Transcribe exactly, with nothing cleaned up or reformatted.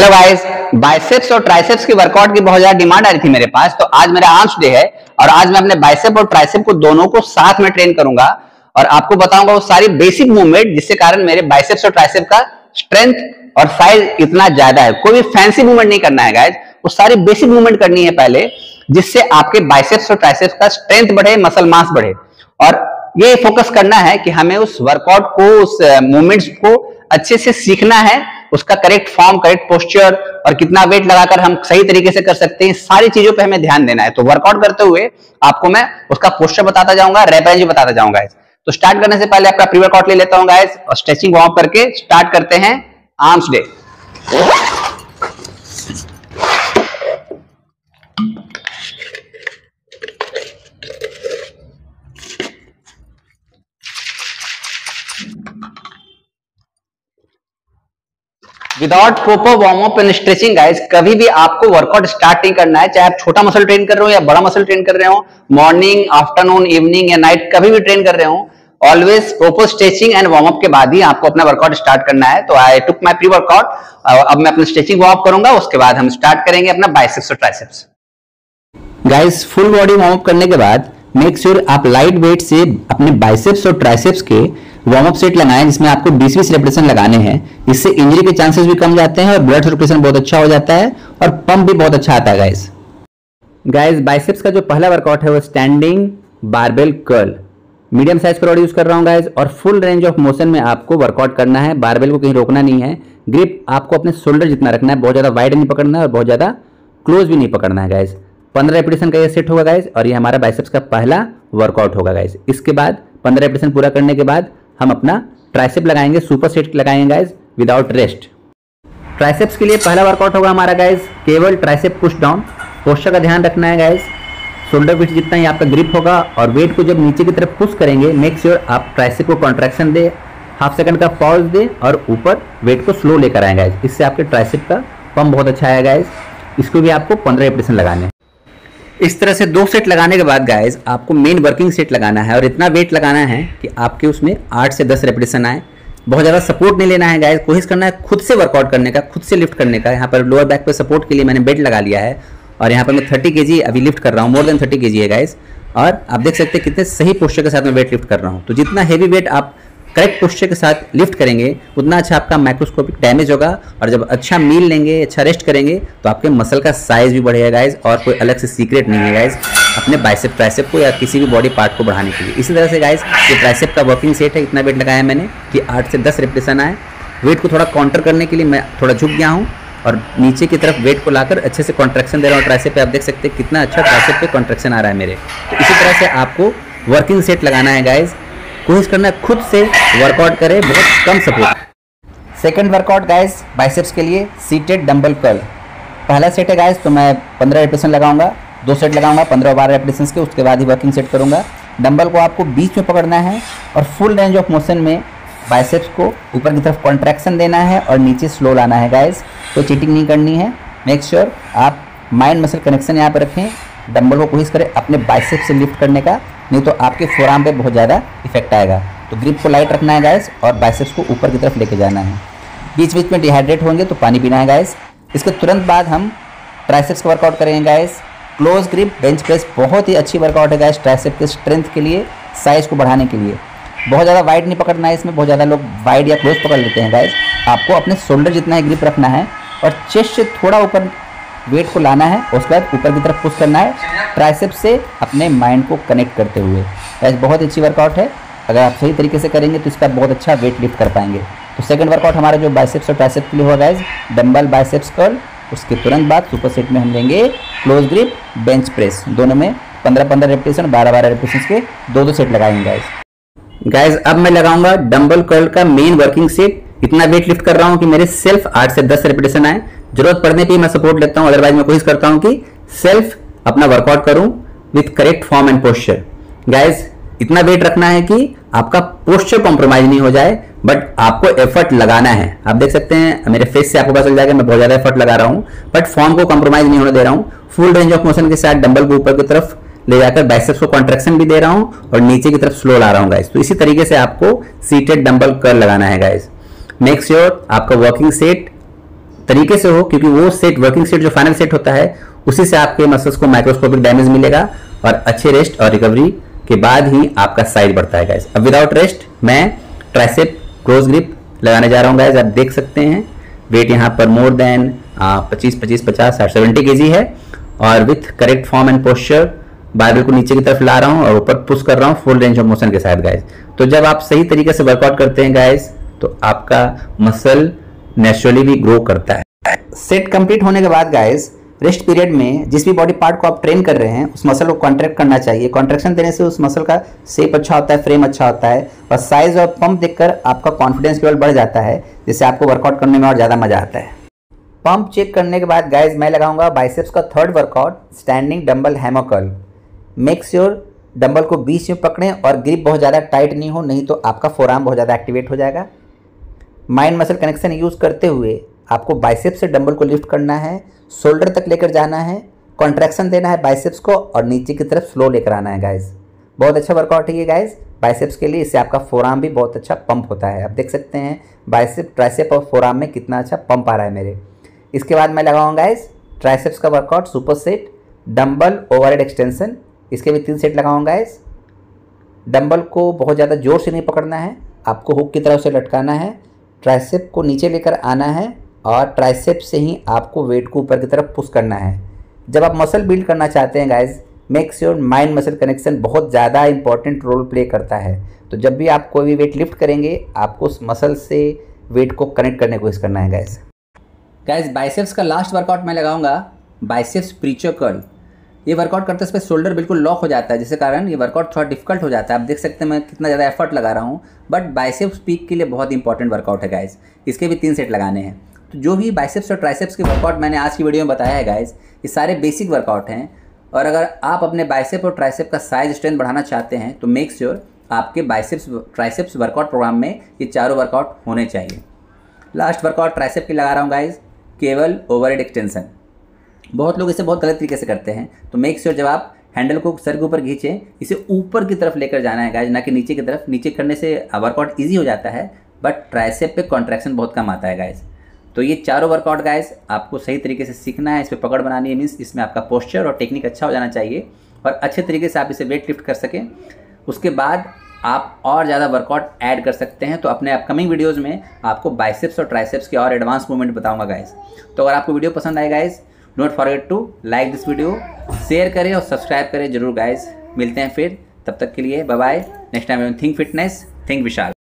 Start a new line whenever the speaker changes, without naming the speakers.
Hello guys, biceps और triceps की workout की बहुत ज्यादा डिमांड आ रही थी मेरे पास। तो आज मेरा आर्म्स डे है और आज मैं अपने बाइसेप और ट्राइसेप को दोनों को साथ में ट्रेन करूंगा और आपको बताऊंगा वो सारी बेसिक मूवमेंट जिससे कारण मेरे बाइसेप्स और ट्राइसेप का स्ट्रेंथ और साइज इतना ज्यादा है। कोई भी फैंसी मूवमेंट नहीं करना है गाइस, वो सारी बेसिक मूवमेंट करनी है पहले, जिससे आपके बाइसेप्स और ट्राइसेप्स का स्ट्रेंथ बढ़े, मसल मास बढ़े। और ये फोकस करना है कि हमें उस वर्कआउट को, उस मूवमेंट्स को अच्छे से सीखना है, उसका करेक्ट फॉर्म, करेक्ट पोस्चर और कितना वेट लगाकर हम सही तरीके से कर सकते हैं, सारी चीजों पे हमें ध्यान देना है। तो वर्कआउट करते हुए आपको मैं उसका पोस्चर बताता जाऊंगा, रैप रेंज बताता जाऊंगा गाइस। तो स्टार्ट करने से पहले आपका प्री वर्कआउट ले लेता हूं गाइस और स्ट्रेचिंग वार्म अप करके स्टार्ट करते हैं arms day. Without proper warm up and stretching guys, कभी भी आपको वर्कआउट स्टार्ट नहीं करना है। चाहे आप छोटा मसल ट्रेन कर रहे हो या बड़ा मसल ट्रेन कर रहे हो, मॉर्निंग, आफ्टरनून, इवनिंग या नाइट, कभी भी ट्रेन कर रहे हो, always proper stretching and warm up के बाद ही आपको अपना वर्कआउट स्टार्ट करना है। तो I took my pre workout, अब मैं अपना स्ट्रेचिंग वार्म अप करूंगा, उसके बाद हम स्टार्ट करेंगे अपना बाइसेप्स और triceps. Guys, full body warm up करने के बाद मेक श्योर आप लाइट वेट से अपने बाइसेप्स और ट्राइसेप्स के वार्म अप सेट लगाएं, जिसमें आपको बीस बीस रेपिटेशन लगाने हैं। इससे इंजरी के चांसेस भी कम जाते हैं और ब्लड सर्कुलेशन बहुत अच्छा हो जाता है और पंप भी बहुत अच्छा आता है गाइस। गाइस, बाइसेप्स का जो पहला वर्कआउट है वो standing barbell curl, medium size का रॉड यूज कर रहा हूं गाइस और फुल रेंज ऑफ मोशन में आपको वर्कआउट करना है। बारबेल को कहीं रोकना नहीं है, ग्रिप आपको अपने शोल्डर जितना रखना है, बहुत ज्यादा वाइड नहीं पकड़ना है और बहुत ज्यादा क्लोज भी नहीं पकड़ना है गाइस। पंद्रह रेपिटेशन का ये सेट होगा गाइस और ये हमारा बाइसेप्स का पहला वर्कआउट होगा गाइस। इसके बाद पंद्रह रेपिटेशन पूरा करने के बाद हम अपना ट्राइसेप लगाएंगे, सुपर सेट लगाएंगे गाइस विदाउट रेस्ट। ट्राइसेप्स के लिए पहला वर्कआउट होगा हमारा गाइस केवल ट्राइसेप पुश डाउन। पोस्चर का ध्यान रखना है गाइस, शोल्डर विड्थ जितना ही आपका ग्रिप होगा और वेट को जब नीचे की तरफ पुश करेंगे, मेक श्योर आप ट्राइसेप को कॉन्ट्रैक्शन दे, हाफ सेकंड का पॉज दे और ऊपर वेट को स्लो लेकर आए गाइस। इससे आपके ट्राइसेप का पंप बहुत अच्छा है गाइस। इसको भी आपको पंद्रह रेपिटेशन लगाने। इस तरह से दो सेट लगाने के बाद गाइस आपको मेन वर्किंग सेट लगाना है और इतना वेट लगाना है कि आपके उसमें आठ से दस रेपिटेशन आए। बहुत ज़्यादा सपोर्ट नहीं लेना है गाइस, कोशिश करना है खुद से वर्कआउट करने का, खुद से लिफ्ट करने का। यहाँ पर लोअर बैक पे सपोर्ट के लिए मैंने बेल्ट लगा लिया है और यहाँ पर मैं तीस केजी अभी लिफ्ट कर रहा हूँ, मोर देन तीस केजी है गाइस। और आप देख सकते हैं कितने सही पोस्चर के साथ मैं वेट लिफ्ट कर रहा हूँ। तो जितना हेवी वेट आप करेक्ट पोस्चर के साथ लिफ्ट करेंगे उतना अच्छा आपका माइक्रोस्कोपिक डैमेज होगा और जब अच्छा मील लेंगे, अच्छा रेस्ट करेंगे तो आपके मसल का साइज भी बढ़ेगा गाइस। और कोई अलग से सीक्रेट नहीं है गाइस अपने बाइसेप ट्राइसेप को या किसी भी बॉडी पार्ट को बढ़ाने के लिए। इसी तरह से गाइस ये ट्राइसेप का वर्किंग सेट है, इतना वेट लगाया मैंने कि आठ से दस रेपिटेशन आए। वेट को थोड़ा काउंटर करने के लिए मैं थोड़ा झुक गया हूँ और नीचे की तरफ वेट को लाकर अच्छे से कॉन्ट्रैक्शन दे रहा हूँ ट्राइसेप पे। आप देख सकते हैं कितना अच्छा ट्राइसेप पे कॉन्ट्रैक्शन आ रहा है मेरे। तो इसी तरह से आपको वर्किंग सेट लगाना है गाइस, कोशिश करना है खुद से वर्कआउट करें, बहुत कम support. Second workout guys biceps के लिए सीटेड डंबल कर्ल। पहला सेट है गाइस, तो मैं पंद्रह रेपिटेशन लगाऊंगा, दो सेट लगाऊंगा पंद्रह बारह रेपिटेशन के, उसके बाद ही वर्किंग सेट करूंगा। डंबल को आपको बीच में पकड़ना है और फुल रेंज ऑफ मोशन में बाइसेप्स को ऊपर की तरफ कॉन्ट्रैक्शन देना है और नीचे स्लो लाना है गाइस। तो चीटिंग नहीं करनी है। मेक श्योर आप माइंड मसल कनेक्शन यहाँ पर रखें, डंबल को कोशिश करें अपने बाइसेप्स से लिफ्ट करने का, नहीं तो आपके फोरआर्म पे बहुत ज़्यादा इफेक्ट आएगा। तो ग्रिप को लाइट रखना है गाइस और बाइसेप्स को ऊपर की तरफ लेके जाना है। बीच बीच में डिहाइड्रेट होंगे तो पानी पीना है गाइस। इसके तुरंत बाद हम ट्राइसेप्स का वर्कआउट करेंगे guys. Close grip bench press बहुत ही अच्छी वर्कआउट है गाइस ट्राइसेप के स्ट्रेंथ के लिए, साइज को बढ़ाने के लिए। बहुत ज़्यादा वाइड नहीं पकड़ना है इसमें, बहुत ज़्यादा लोग वाइड या क्लोज पकड़ लेते हैं गाइस। आपको अपने शोल्डर जितना ही ग्रिप रखना है और चेस्ट से थोड़ा ऊपर वेट को लाना है, उसके बाद ऊपर की तरफ पुश करना है ट्राइसेप से अपने माइंड को कनेक्ट करते हुए। गाइस बहुत अच्छी वर्कआउट है, अगर आप सही तरीके से करेंगे तो इस पर बहुत अच्छा वेट लिफ्ट कर पाएंगे। तो सेकंड वर्कआउट हमारा जो बाइसेप्स और ट्राइसेप के लिए होगा गाइस डंबल बाइसेप्स कर्ल। उसके तुरंत बाद सुपर सेट में हम लेंगे क्लोज ग्रिप बेंच प्रेस, दोनों में पंद्रह पंद्रह रेपिटेशन, बारह बारह रेपिटेशन के दो दो सेट लगाएंगे गाइस। गाइस अब मैं लगाऊंगा डंबल कर्ल का मेन वर्किंग सेट। इतना वेट लिफ्ट कर रहा हूँ कि मेरे सेल्फ आठ से दस रेपिटेशन आए। जरूरत पड़ने पे मैं सपोर्ट लेता हूं, अदरवाइज मैं कोशिश करता हूं कि सेल्फ अपना वर्कआउट करूं with correct form and posture. Guys इतना वेट रखना है कि आपका पोस्चर कॉम्प्रोमाइज नहीं हो जाए, बट आपको एफर्ट लगाना है। आप देख सकते हैं मेरे फेस से आपको पता चल जाएगा मैं बहुत ज्यादा एफर्ट लगा रहा हूं, बट फॉर्म को कॉम्प्रोमाइज नहीं होने दे रहा हूं। फुल रेंज ऑफ मोशन के साथ डंबल को ऊपर की तरफ ले जाकर बाइसेप्स को कॉन्ट्रैक्शन भी दे रहा हूं और नीचे की तरफ स्लो ला रहा हूं गाइस। तो इसी तरीके से आपको सीटेड डंबल कर्ल लगाना है गाइस। मेक श्योर आपका वर्किंग सेट
तरीके से हो, क्योंकि वो सेट वर्किंग सेट जो फाइनल सेट होता है उसी से आपके मसल्स को माइक्रोस्कोपिक डैमेज मिलेगा और अच्छे रेस्ट और रिकवरी के बाद ही आपका साइज बढ़ता है गाइस। अब विदाउट रेस्ट मैं ट्राइसेप क्लोज ग्रिप लगाने जा रहा हूँ गाइस। आप देख सकते हैं वेट यहाँ पर मोर देन पच्चीस पच्चीस पचास साठ सेवेंटी के जी है और with correct form and posture barbell को नीचे की तरफ ला रहा हूँ और ऊपर पुश कर रहा हूँ फुल रेंज ऑफ मोशन के साथ गाइस। तो जब आप सही तरीके से वर्कआउट करते हैं गाइस तो आपका मसल नेचुरली भी ग्रो करता है।
सेट कंप्लीट होने के बाद गाइस रेस्ट पीरियड में जिस भी बॉडी पार्ट को आप ट्रेन कर रहे हैं उस मसल को कॉन्ट्रैक्ट करना चाहिए। कॉन्ट्रैक्शन देने से उस मसल का शेप अच्छा होता है, फ्रेम अच्छा होता है और साइज और पंप देखकर आपका कॉन्फिडेंस लेवल बढ़ जाता है, जिससे आपको वर्कआउट करने में और ज़्यादा मजा आता है। पंप चेक करने के बाद गाइस मैं लगाऊंगा बाइसेप्स का third workout, standing dumbbell hammer curl. Make sure dumbbell को बीच में पकड़ें और ग्रिप बहुत ज़्यादा टाइट नहीं हो, नहीं तो आपका फोरआर्म बहुत ज़्यादा एक्टिवेट हो जाएगा। माइंड मसल कनेक्शन यूज़ करते हुए आपको बाइसेप्स से डंबल को लिफ्ट करना है, शोल्डर तक लेकर जाना है, कॉन्ट्रैक्शन देना है बाइसेप्स को और नीचे की तरफ स्लो लेकर आना है गाइस। बहुत अच्छा वर्कआउट है ये गाइस बाइसेप्स के लिए, इससे आपका फोरआर्म भी बहुत अच्छा पंप होता है। आप देख सकते हैं बाइसेप, ट्राइसेप और फोरआर्म में कितना अच्छा पंप आ रहा है मेरे। इसके बाद मैं लगाऊंगा गाइस ट्राइसेप्स का workout, super set dumbbell overhead extension. इसके भी तीन सेट लगाऊंगा गाइस। डंबल को बहुत ज़्यादा जोर से नहीं पकड़ना है, आपको हुक की तरफ से लटकाना है, ट्राइसेप को नीचे लेकर आना है और ट्राइसेप से ही आपको वेट को ऊपर की तरफ पुश करना है। जब आप मसल बिल्ड करना चाहते हैं guys, make sure mind muscle connection बहुत ज़्यादा इंपॉर्टेंट रोल प्ले करता है। तो जब भी आप कोई भी वेट लिफ्ट करेंगे आपको उस मसल से वेट को कनेक्ट करने की कोशिश करना है गाइस। गाइस बाइसेप्स का लास्ट वर्कआउट मैं लगाऊंगा बाइसेप्स प्रीचर कर्ल। ये वर्कआउट करते समय शोल्डर बिल्कुल लॉक हो जाता है, जिसके कारण ये वर्कआउट थोड़ा डिफिकल्ट हो जाता है। आप देख सकते हैं मैं कितना ज़्यादा एफर्ट लगा रहा हूँ, बट बाइसेप्स पीक के लिए बहुत इंपॉर्टेंट वर्कआउट है गाइस। इसके भी तीन सेट लगाने हैं। तो जो भी बाइसेप्स और ट्राइसेप्स के वर्कआउट मैंने आज की वीडियो में बताया है गाइस, ये सारे बेसिक वर्कआउट हैं और अगर आप अपने बाइसेप और ट्राइसेप का साइज स्ट्रेंथ बढ़ाना चाहते हैं तो मेक श्योर आपके बाइसेप्स ट्राइसेप्स वर्कआउट प्रोग्राम में ये चारों वर्कआउट होने चाहिए। लास्ट वर्कआउट ट्राइसेप की लगा रहा हूँ गाइस, केवल ओवरहेड एक्सटेंशन। बहुत लोग इसे बहुत गलत तरीके से करते हैं, तो मेक श्योर जब आप हैंडल को सर के ऊपर खींचें इसे ऊपर की तरफ लेकर जाना है गाइस, ना कि नीचे की तरफ। नीचे करने से वर्कआउट ईजी हो जाता है बट ट्राइसेप पे कॉन्ट्रैक्शन बहुत कम आता है गाइस। तो ये चारों वर्कआउट गाइस आपको सही तरीके से सीखना है, इस पर पकड़ बनानी है, मीन्स इसमें आपका पोस्चर और टेक्निक अच्छा हो जाना चाहिए और अच्छे तरीके से आप इसे वेट लिफ्ट कर सकें। उसके बाद आप और ज़्यादा वर्कआउट ऐड कर सकते हैं। तो अपने अपकमिंग वीडियोज़ में आपको बाइसेप्स और ट्राइसेप्स के और एडवांस मूवमेंट बताऊंगा गाइस। तो अगर आपको वीडियो पसंद आए guys, don't forget to like this video, share करें और सब्सक्राइब करें जरूर गाइस। मिलते हैं फिर, तब तक के लिए bye bye. Next time think fitness, think विशाल।